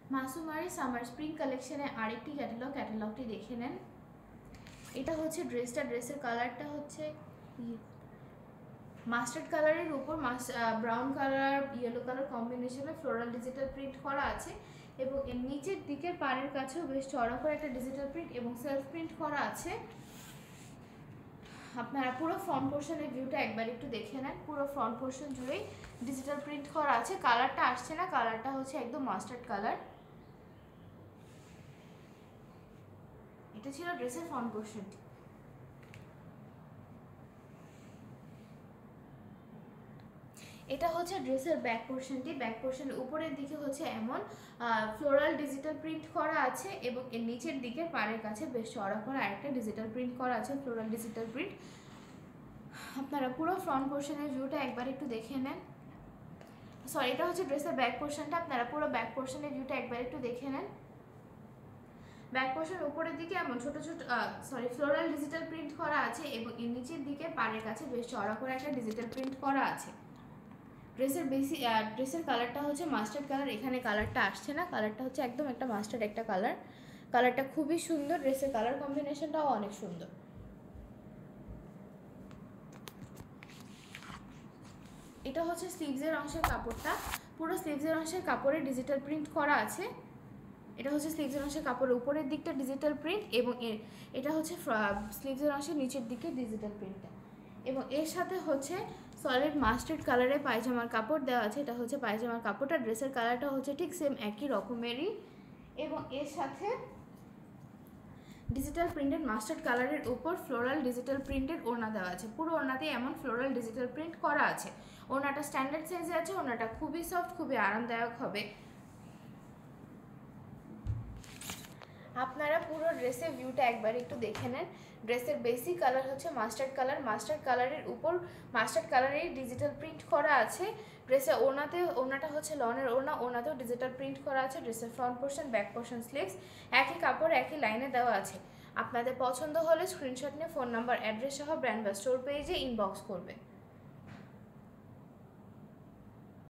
মাসুমারি summer spring কালেকশনে আরেকটি ক্যাটালগটি দেখে নেন। এটা হচ্ছে ড্রেসের কালারটা হচ্ছে মাস্টার্ড কালারের উপর ব্রাউন কালার ইয়েলো কালার কম্বিনেশনে ফ্লোরাল ডিজিটাল প্রিন্ট করা আছে এবং এর নিচের দিকের পাড়ের কাছেও বেশ চড়া করে একটা ডিজিটাল প্রিন্ট এবং সেলফ প্রিন্ট করা আছে। আপনারা পুরো ফ্রন্ট পোর্শনের ভিউটা একবার একটু দেখে নেন। পুরো ফ্রন্ট পোর্শন জুড়েই ডিজিটাল প্রিন্ট করা আছে। কালারটা আসছে না, কালারটা হচ্ছে একদম মাস্টার্ড কালার। এটা ছিল ড্রেসের ফ্রন্ট পোর্শনটি। এটা হচ্ছে ড্রেসের ব্যাক পোর্শনটি। ব্যাক পোর্শনের উপরের দিকে হচ্ছে এমন ফ্লোরাল ডিজিটাল প্রিন্ট করা আছে এবং এর নিচের দিকের পাড়ের কাছে বেশ চড়া করে আরেকটা ডিজিটাল প্রিন্ট করা আছে, ফ্লোরাল ডিজিটাল প্রিন্ট। আপনারা পুরো ফ্রন্ট পোর্শনের ভিউটা একবার একটু দেখে নেন। সরি, এটা হচ্ছে ড্রেসের ব্যাক পোর্শনটা। আপনারা পুরো ব্যাক পোর্শনের ভিউটা একবার একটু দেখে নেন। ব্যাক পোর্শন উপরের দিকে এমন ছোট ছোট ফ্লোরাল ডিজিটাল প্রিন্ট করা আছে এবং এর নিচের দিকে পাড়ের কাছে বেশ চড়া করে একটা ডিজিটাল প্রিন্ট করা আছে। ড্রেসের কালারটা হচ্ছে মাস্টার্ড কালার। এখানে কালারটা আসছে না, কালারটা হচ্ছে একদম একটা মাস্টার্ড একটা কালার। কালারটা খুবই সুন্দর, ড্রেসের কালার কম্বিনেশনটাও অনেক সুন্দর। এটা হচ্ছে স্লিভসের অংশের কাপড়টা। পুরো স্লিভসের অংশের কাপড়ে ডিজিটাল প্রিন্ট করা আছে। এটা হচ্ছে স্লিভসের অংশের কাপড়ের উপরের দিকটা ডিজিটাল প্রিন্ট এবং এটা হচ্ছে স্লিভসের অংশের নিচের দিকে ডিজিটাল প্রিন্টটা এবং এর সাথে হচ্ছে সলিড মাস্টার্ড কালারের পায়জামার কাপড় দেওয়া আছে। এটা হচ্ছে পায়জামার কাপড়টা। ড্রেসের কালারটা হচ্ছে ঠিক সেম একই রকমেরই এবং এর সাথে ডিজিটাল প্রিন্টেড মাস্টার্ড কালারের উপর ফ্লোরাল ডিজিটাল প্রিন্টেড ওড়না দেওয়া আছে। পুরো ওড়নাতে এমন ফ্লোরাল ডিজিটাল প্রিন্ট করা আছে। ওড়নাটা স্ট্যান্ডার্ড সাইজে আছে। ওড়নাটা খুবই সফট, খুবই আরামদায়ক হবে। আপনারা পুরো ড্রেসের ভিউটা একবার একটু দেখে নেন। ড্রেসের বেসিক কালার হচ্ছে মাস্টার্ড কালার। মাস্টার্ড কালারের উপর মাস্টার্ড কালারের ডিজিটাল প্রিন্ট করা আছে। ড্রেসের ওড়নাটা হচ্ছে লনের ওড়না। ওড়নাতেও ডিজিটাল প্রিন্ট করা আছে। ড্রেসের front portion, back portion, sleeves একই কাপড় একই লাইনে দেওয়া আছে। আপনাদের পছন্দ হলে স্ক্রিনশট নিয়ে ফোন নাম্বার, অ্যাড্রেস সহ ব্র্যান্ড বা স্টোর পেজে ইনবক্স করবে।